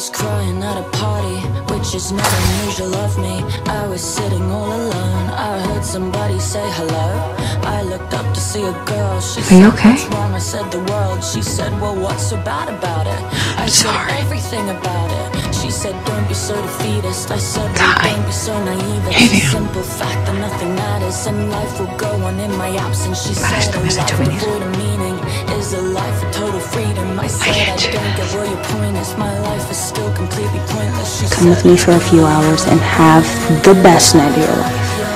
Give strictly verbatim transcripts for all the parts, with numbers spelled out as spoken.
was crying at a party, which is not unusual of me. I was sitting all alone. I heard somebody say hello. I looked up to see a girl. She Are said, you okay? "What's wrong?" I said, "The world." She said, "Well, what's so bad about it?" I I'm said, sorry. "Everything about it." She said, "Don't be so defeatist." I said, well, Dani. "Don't be so naive. It's Hey, a simple fact that nothing matters and life will go on in my absence." She Para, said, esto "A me has life hecho venir. devoid of meaning is a life of total freedom." I said, "I get you. don't get where your point is. My life is still completely pointless." She Come with me for a few hours and have the best night of your life.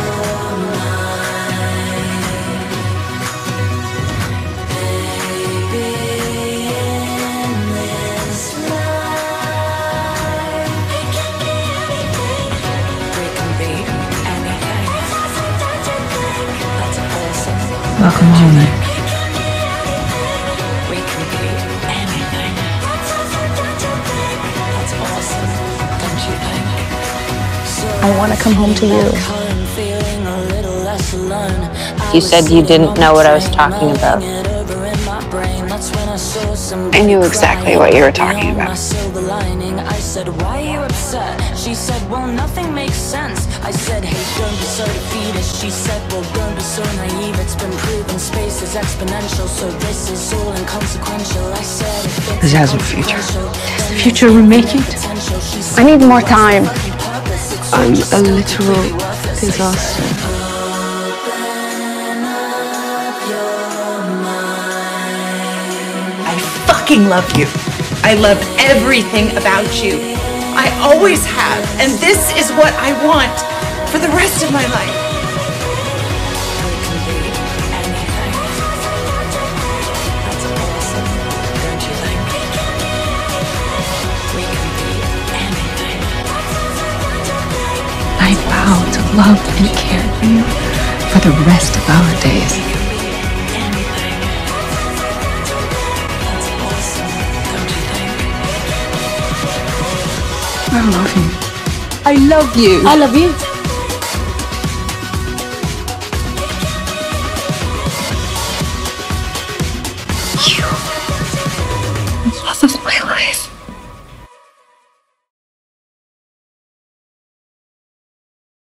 Welcome home. We can be anything. That's awesome, don't you think? I want to come home to you. You said you didn't know what I was talking about. I knew exactly what you were talking about. I said, "Why are you upset?" She said, "Well, nothing makes sense." I said, "Hey, don't be so defeatist." She said, "Well, don't be so naive. It's been proven space is exponential, so this is all inconsequential." I said, This has a future. Does the future remake it? I need more time. I'm a literal disaster. I fucking love you. I love everything about you. I always have, and this is what I want for the rest of my life. I vow to love and care for you for the rest of our days. I love you. I love you. I love you.